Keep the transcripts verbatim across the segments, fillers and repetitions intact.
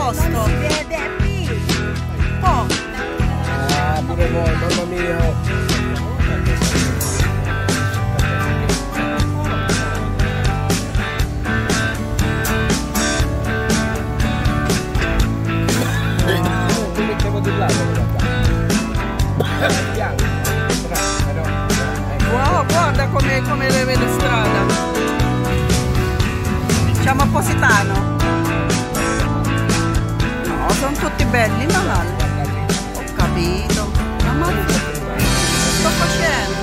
posto. Non si vede qui. Oh. Ah, pure voi, mamma mia. Wow, guarda come, come le vede strada. Siamo a Positano. No, sono tutti belli, ma là. Ho capito. Ma che sto facendo?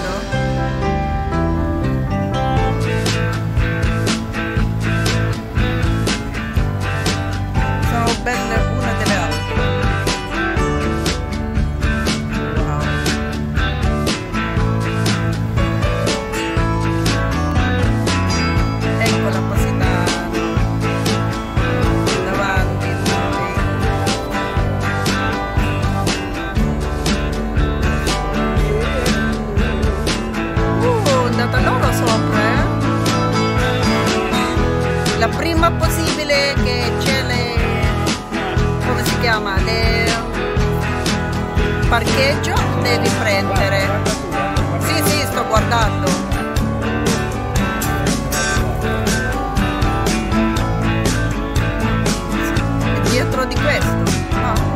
Sono belle una delle altre. La prima possibile che c'è le, come si chiama, le parcheggio devi prendere. Sì, sì, sto guardando. E dietro di questo. No.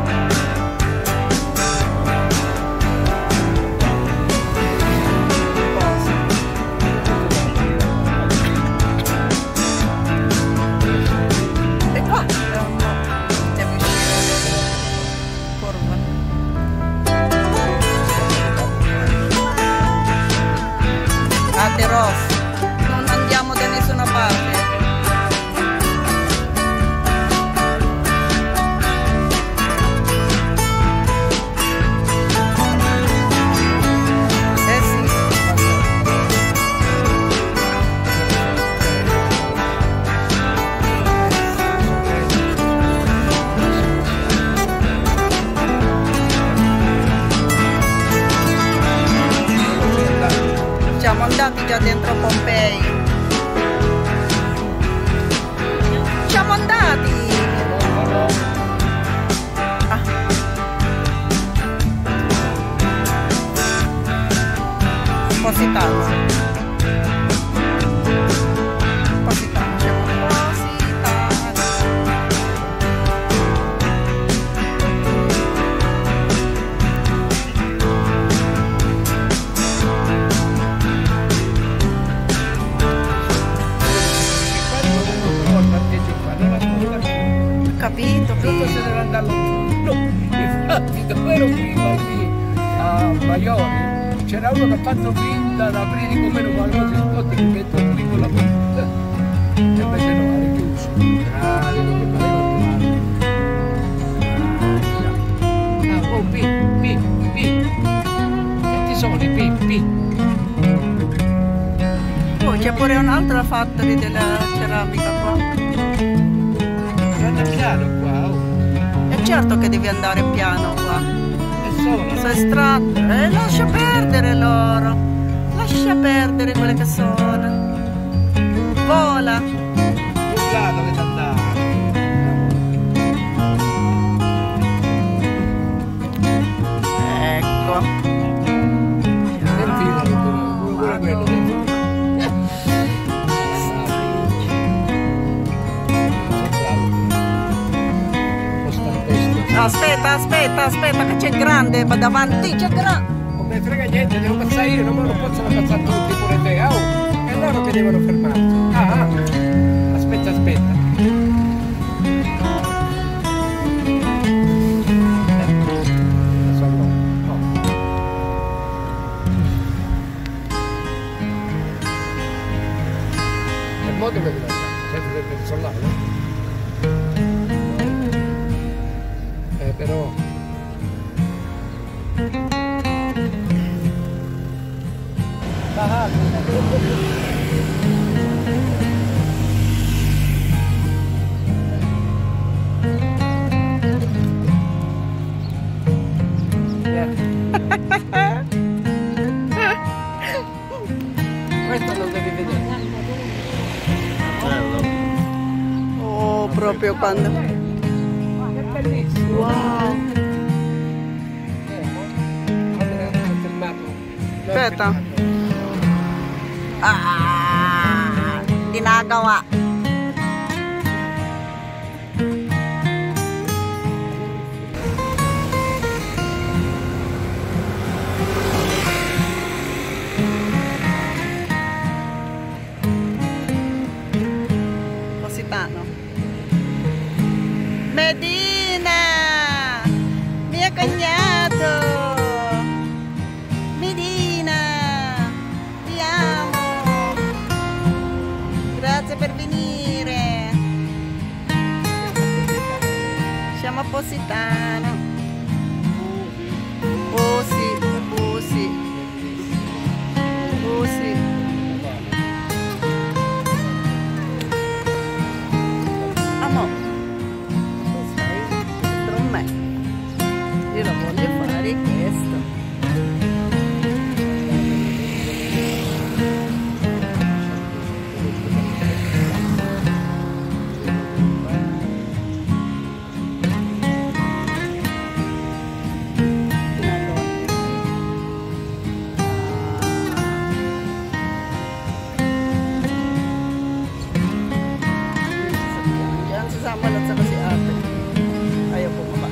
Non andiamo da nessuna parte. Eh sì. Siamo andati già dentro Pompei. Siamo andati. Ah. Positano. Positano. Siamo Positano. Capito, Tutto se deve andare no, infatti dove ero prima lì a Maiori c'era uno che ha fatto finta da aprire come non qualcosa di spot che metto qui con la porta e invece no, era chiuso. Bravi, come pareva. Ah, oh, P, P, P. Che ti sono i P, P. oh, c'è pure un'altra factory della ceramica qua. Piano qua, oh. È certo che devi andare piano qua. È solo. Sono estratto. Eh, lascia perdere loro. Lascia perdere quelle che sono. Vola. Là dovete andare. Ecco. Nel film, pure quello. Aspetta, aspetta, aspetta che c'è grande, ma davanti c'è grande. Non mi frega niente, devo passare io, non me lo possono passare tutti pure te. Oh, e loro che devono fermarsi. Ah, ah. Aspetta, aspetta. E mo dove devo andare? Sempre del personale? Eh, però... Ah, questo lo devi vedere. Oh, proprio quando... Wow. Aspetta. Ah, ginagawa. Positano. Medina, mio cognato. Medina, ti amo. Grazie per venire. Siamo a Positano. Posi, Posi, Posi. Amo. Io lo voglio fare questo. Jangan sesama lah sama si ate. Ayo bumaba.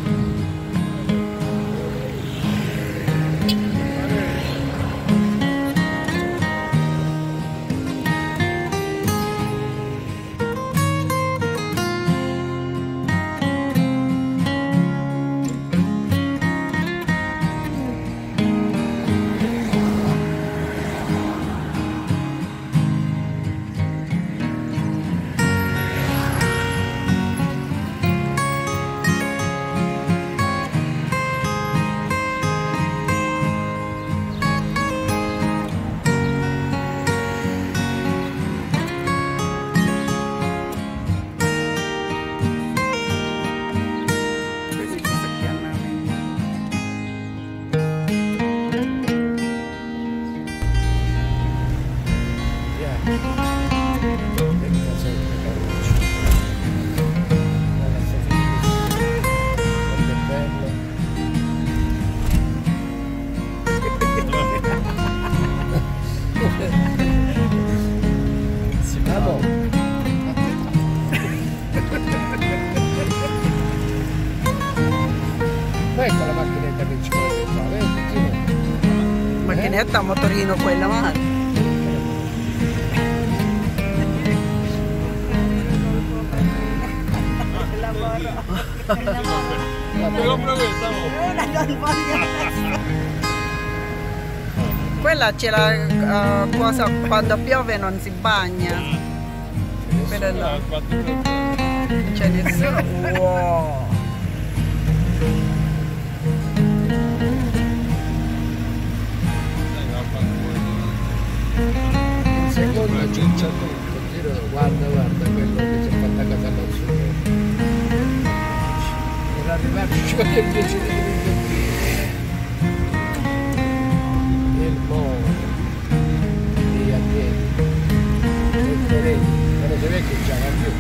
Questa è la macchinetta che ci vuole qua, vedi? Macchinetta a motorino quella, ma quella c'è la uh, cosa quando piove non si bagna. Quella là. Non c'è nessuno. Wow. Il secondo c'è tutto, giro, guarda, guarda quello che si è fatto a casa nostra. Per arrivarci ci vuole il piacere di vedere. Il mondo di ambiente. E vedete, non si vede che c'è la più.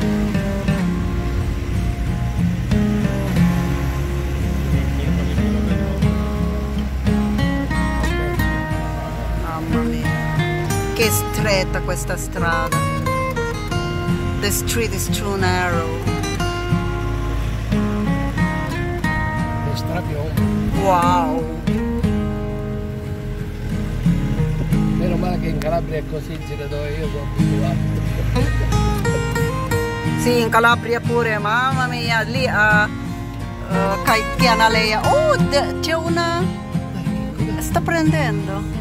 Mamma mia, che stretta questa strada. The street is too narrow. È strapiombo. Wow. Meno male che in Calabria è così, gira dove io sono abituato. Sì, in Calabria pure, mamma mia, lì a uh, Pianalea. Oh, c'è una... sta prendendo.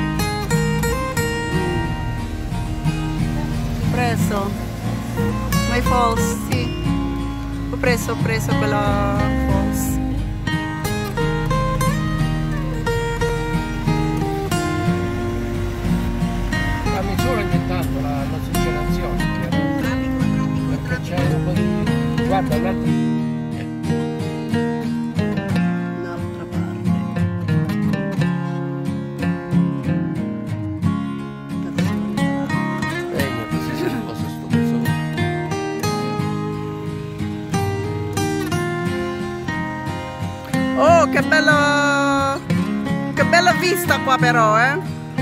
Preso. My falls, sì. Ho preso, ho preso quella falls. La misura ogni tanto la, l'ossigenazione, perché c'è un po' di... guarda un attimo. Un'altra parte. Eh, così si riposa sto coso. bella, che bella vista qua però, eh.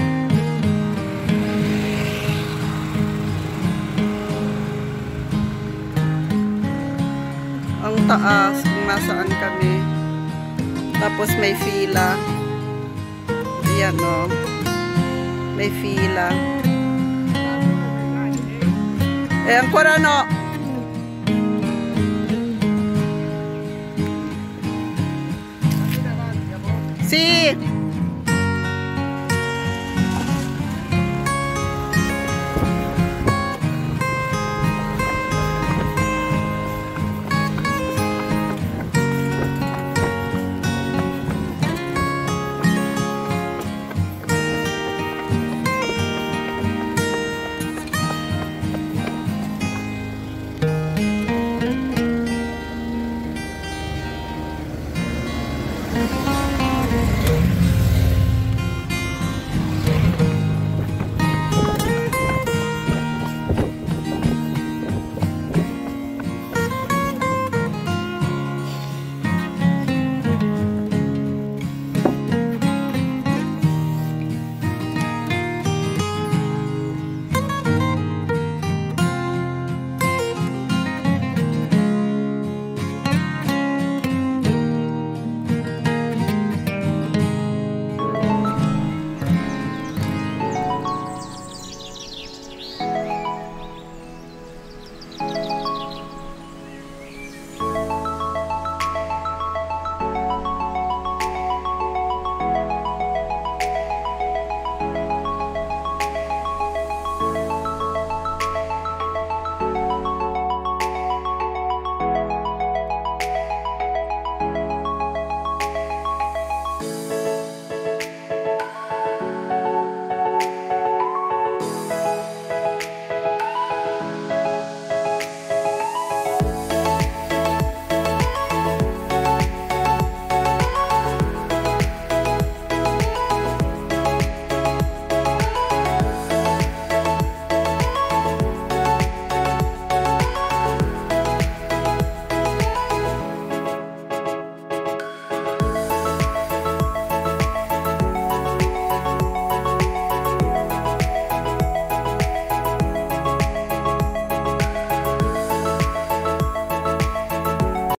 Ang taas kung nasaan kami. Tapos may fila. Ayan o. May fila. Eh, ancora no. Sì.